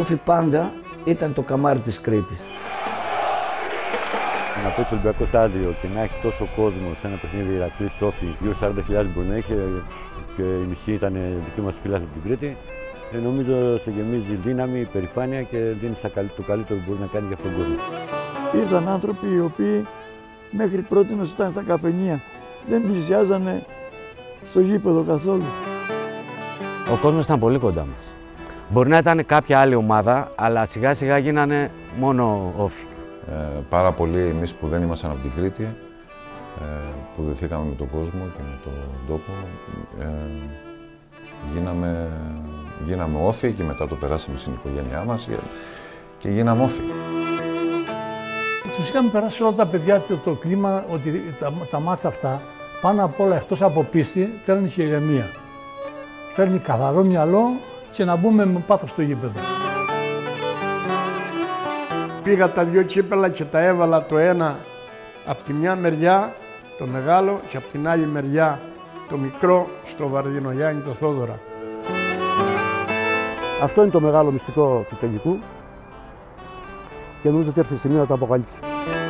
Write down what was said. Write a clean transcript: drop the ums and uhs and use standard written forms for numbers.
Όφη πάντα ήταν το καμάρι της Κρήτης. Να πει στο Ολυμπιακό στάδιο και να έχει τόσο κόσμο σε ένα παιχνίδι Ηρακλής Όφη, γύρω 40.000 μπορεί να έχει και η μισή ήταν δική μας φίλοι από την Κρήτη, νομίζω σε γεμίζει δύναμη, υπερηφάνεια και δίνει το καλύτερο που μπορεί να κάνει για αυτόν τον κόσμο. Ήρθαν άνθρωποι οι οποίοι μέχρι πρότινος ήταν στα καφενεία, δεν πλησιάζανε στο γήπεδο καθόλου. Ο κόσμος ήταν πολύ κοντά μας. Μπορεί να ήταν κάποια άλλη ομάδα, αλλά σιγά σιγά γίνανε μόνο Όφη. Πάρα πολλοί εμείς που δεν ήμασταν από την Κρήτη, που δεθήκαμε με τον κόσμο και με τον τόπο, γίναμε Όφη και μετά το περάσαμε στην οικογένειά μας και γίναμε Όφη. Τους είχαμε περάσει όλα τα παιδιά το κλίμα ότι τα μάτσα αυτά πάνω απ' όλα εκτός από πίστη φέρνει και ηρεμία. Φέρνει καθαρό μυαλό και να μπούμε με πάθος στο γήπεδο. Πήγα τα δυο κύπελα και τα έβαλα το ένα από τη μια μεριά το μεγάλο και από την άλλη μεριά το μικρό στο Βαρδινογιάννη το Θόδωρα. Αυτό είναι το μεγάλο μυστικό του τελικού και νομίζω ότι έρθει η στιγμή να το αποκαλύψω.